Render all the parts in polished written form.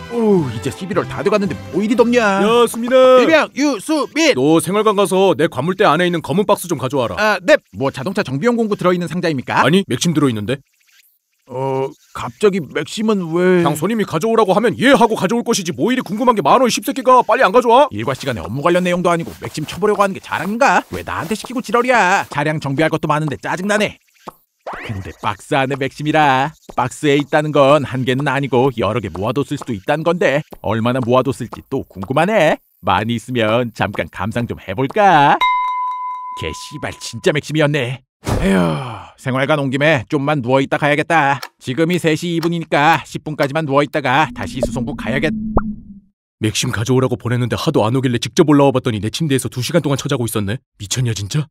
이제 11월 다 돼갔는데 뭐 이리 덥냐. 야 수민아. 일병 유수민. 너 생활관 가서 내 관물대 안에 있는 검은 박스 좀 가져와라. 아, 네. 뭐 자동차 정비용 공구 들어있는 상자입니까? 아니 맥심 들어있는데. 갑자기 맥심은 왜? 그냥 손님이 가져오라고 하면 예 하고 가져올 것이지 뭐 이리 궁금한 게 많어 이 씹새끼가. 빨리 안 가져와? 일과 시간에 업무 관련 내용도 아니고 맥심 쳐보려고 하는 게 자랑인가? 왜 나한테 시키고 지랄이야. 차량 정비할 것도 많은데 짜증나네. 근데 박스 안에 맥심이라. 박스에 있다는 건 한 개는 아니고 여러 개 모아뒀을 수도 있다는 건데 얼마나 모아뒀을지 또 궁금하네. 많이 있으면 잠깐 감상 좀 해볼까? 개 씨발 진짜 맥심이었네. 에휴, 생활관 온 김에 좀만 누워있다 가야겠다. 지금이 3시 2분이니까 10분까지만 누워있다가 다시 수송부 가야겠. 맥심 가져오라고 보냈는데 하도 안 오길래 직접 올라와 봤더니 내 침대에서 2시간 동안 쳐자고 있었네. 미쳤냐 진짜?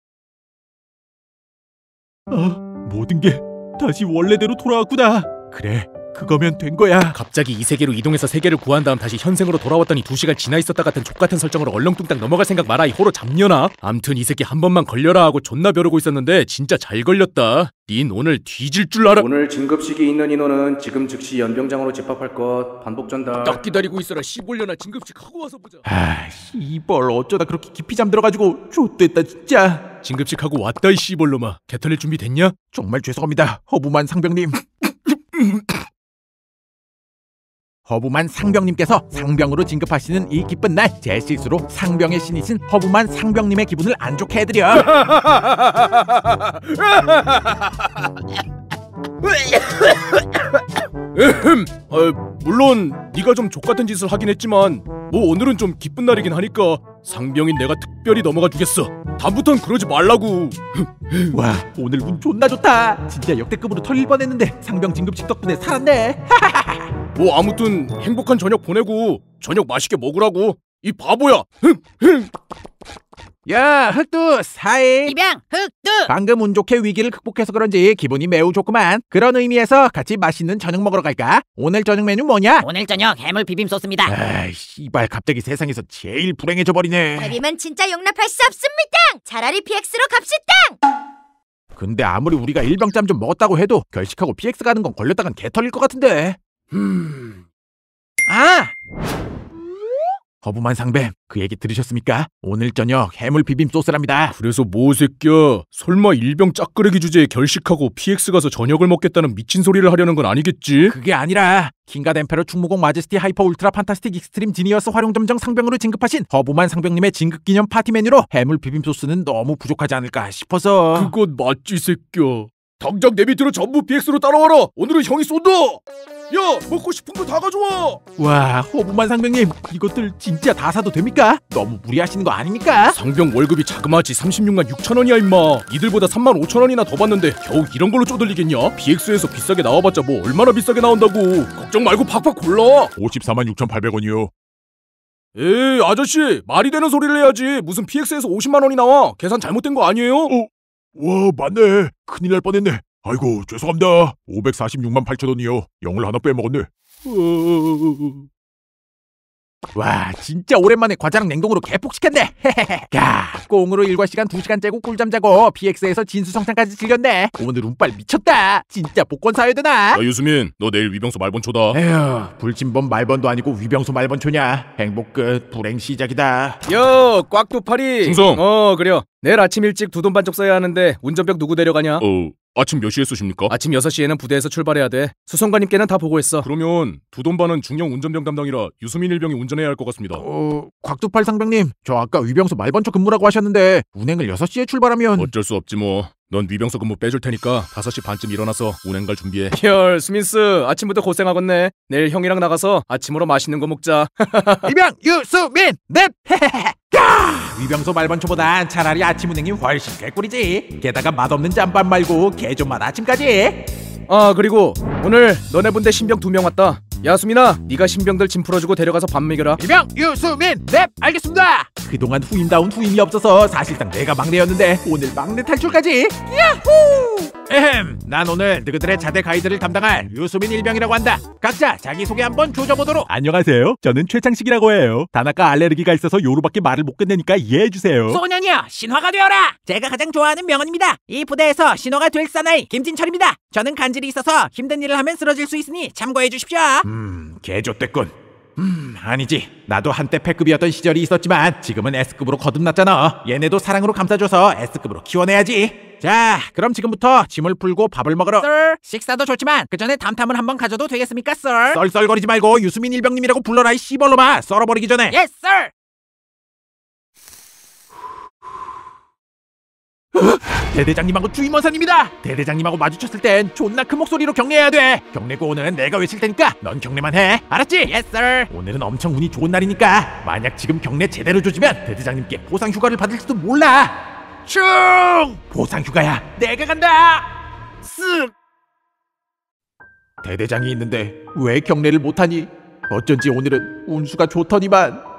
모든 게 다시 원래대로 돌아왔구나. 그래, 그거면 된 거야. 갑자기 이 세계로 이동해서 세계를 구한 다음 다시 현생으로 돌아왔더니 2시간 지나 있었다 같은 족같은 설정으로 얼렁뚱땅 넘어갈 생각 마라 이 호로 잡년아. 암튼 이 새끼 한 번만 걸려라 하고 존나 벼르고 있었는데 진짜 잘 걸렸다. 닌 오늘 뒤질 줄 알아. 오늘 진급식이 있는 인원은 지금 즉시 연병장으로 집합할 것. 반복 전달. 딱 기다리고 있어라. 씨볼려나 진급식 하고 와서 보자. 씨발 어쩌다 그렇게 깊이 잠들어가지고 좆됐다 진짜. 진급식 하고 왔다 이 씨볼놈아. 개털릴 준비 됐냐? 정말 죄송합니다 허부만 상병님. 허부만 상병님께서 상병으로 진급하시는 이 기쁜 날 제 실수로 상병의 신이신 허부만 상병님의 기분을 안 좋게 해드려. 물론 네가 좀 족같은 짓을 하긴 했지만 뭐 오늘은 좀 기쁜 날이긴 하니까 상병인 내가 특별히 넘어가 주겠어. 다음부턴 그러지 말라고. 와, 오늘 운 존나 좋다. 진짜 역대급으로 털릴 뻔했는데 상병 진급식 덕분에 살았네. 뭐 아무튼 행복한 저녁 보내고 저녁 맛있게 먹으라고. 이 바보야. 야, 흑두 사이. 이병 흑두. 방금 운 좋게 위기를 극복해서 그런지 기분이 매우 좋구만. 그런 의미에서 같이 맛있는 저녁 먹으러 갈까? 오늘 저녁 메뉴 뭐냐? 오늘 저녁 해물 비빔 소스입니다. 아이 씨발 갑자기 세상에서 제일 불행해져 버리네. 대비만 진짜 용납할 수 없습니다. 차라리 PX로 갑시다. 근데 아무리 우리가 일병짬 좀 먹었다고 해도 결식하고 PX 가는 건 걸렸다간 개 털릴 것 같은데. 허부만 상뱀, 그 얘기 들으셨습니까? 오늘 저녁 해물 비빔 소스랍니다. 그래서 뭐 새끼야, 설마 일병 짝끄레기 주제에 결식하고 PX 가서 저녁을 먹겠다는 미친 소리를 하려는 건 아니겠지? 그게 아니라 킹갓 엠페러 충무공 마제스티 하이퍼 울트라 판타스틱 익스트림 지니어스 활용점정 상병으로 진급하신 허부만 상병님의 진급기념 파티 메뉴로 해물 비빔 소스는 너무 부족하지 않을까 싶어서. 그건 맞지 새끼야. 당장 내 밑으로 전부 PX로 따라와라. 오늘은 형이 쏜다. 야, 먹고 싶은 거 다 가져와. 와, 허부만 상병님, 이것들 진짜 다 사도 됩니까? 너무 무리하시는 거 아닙니까? 상병 월급이 자그마치 36만 6천 원이야 임마. 이들보다 3만 5천 원이나 더 받는데 겨우 이런 걸로 쪼들리겠냐? PX에서 비싸게 나와봤자 뭐 얼마나 비싸게 나온다고. 걱정 말고 팍팍 골라. 54만 6,800원이요. 에이 아저씨, 말이 되는 소리를 해야지. 무슨 PX에서 50만 원이 나와. 계산 잘못된 거 아니에요? 와, 맞네. 큰일 날 뻔했네. 아이고, 죄송합니다. 546만 8천 원이요. 영을 하나 빼먹었네. 와, 진짜 오랜만에 과자랑 냉동으로 개폭시켰네. 야, 꽁으로 일과 시간 2시간 째고 꿀잠 자고 PX에서 진수성찬까지 즐겼네. 오늘 운빨 미쳤다. 진짜 복권 사야 되나? 야 유수민, 너 내일 위병소 말번초다. 에휴, 불침번 말번도 아니고 위병소 말번초냐. 행복 끝, 불행 시작이다. 요, 꽉두파리. 충성. 그래요. 내일 아침 일찍 두돈 반쪽 써야 하는데 운전병 누구 데려가냐? 아침 몇 시에 쏘십니까? 아침 6시에는 부대에서 출발해야 돼. 수송관님께는 다 보고했어. 그러면 두돈반은 중형 운전병 담당이라 유수민 일병이 운전해야 할 것 같습니다. 곽두팔 상병님, 저 아까 위병소 말번초 근무라고 하셨는데 운행을 6시에 출발하면. 어쩔 수 없지 뭐. 넌 위병소 근무 빼줄 테니까 5시 반쯤 일어나서 운행 갈 준비해. 열, 스민스 아침부터 고생하겠네. 내일 형이랑 나가서 아침으로 맛있는 거 먹자. 일병 유수민 넵. 위병소 말번초보단 차라리 아침 운행이 훨씬 개꿀이지. 게다가 맛없는 짬밥 말고 개존맛 아침까지. 아, 그리고 오늘 너네 분대 신병 2명 왔다. 야 수민아, 네가 신병들 짐 풀어주고 데려가서 밥 먹여라. 일병 유수민 넵, 알겠습니다. 그동안 후임다운 후임이 없어서 사실상 내가 막내였는데 오늘 막내 탈출까지. 야호! 난 오늘 너희들의 자대 가이드를 담당할 유수민 일병이라고 한다. 각자 자기소개 한번 조져보도록. 안녕하세요, 저는 최창식이라고 해요. 다나카 알레르기가 있어서 요로밖에 말을 못 끝내니까 이해해주세요. 소년이여, 신화가 되어라. 제가 가장 좋아하는 명언입니다. 이 부대에서 신화가 될 사나이 김진철입니다. 저는 간질이 있어서 힘든 일을 하면 쓰러질 수 있으니 참고해 주십시오. 개조됐군. 아니지. 나도 한때 패급이었던 시절이 있었지만 지금은 S급으로 거듭났잖아. 얘네도 사랑으로 감싸줘서 S급으로 키워내야지. 자, 그럼 지금부터 짐을 풀고 밥을 먹으러. 썰. 식사도 좋지만 그 전에 담탐을 한번 가져도 되겠습니까, 썰? 썰썰거리지 말고 유수민 일병님이라고 불러라 이 씨벌놈아. 썰어버리기 전에. 예, 썰. 대대장님하고 주임원사님이다. 대대장님하고 마주쳤을 땐 존나 큰 목소리로 경례해야 돼. 경례 구호는 내가 외칠 테니까 넌 경례만 해. 알았지? 예, 썰. 오늘은 엄청 운이 좋은 날이니까 만약 지금 경례 제대로 조지면 대대장님께 보상 휴가를 받을지도 몰라. 충! 보상 휴가야. 내가 간다. 쓱. 대대장이 있는데 왜 경례를 못하니? 어쩐지 오늘은 운수가 좋더니만.